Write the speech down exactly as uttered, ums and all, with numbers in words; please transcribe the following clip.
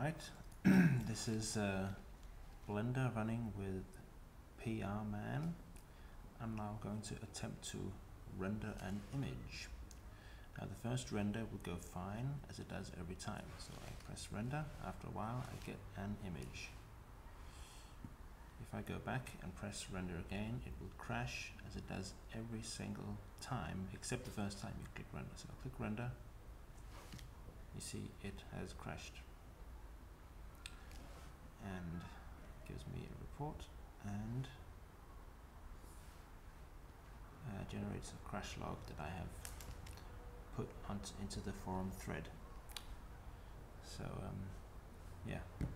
Alright, this is uh, Blender running with P R Man. I'm now going to attempt to render an image. Now the first render would go fine, as it does every time. So I press render, after a while I get an image. If I go back and press render again, it will crash, as it does every single time, except the first time you click render. So I'll click render, you see it has crashed. And gives me a report and uh, generates a crash log that I have put onto, into the forum thread. So um, yeah.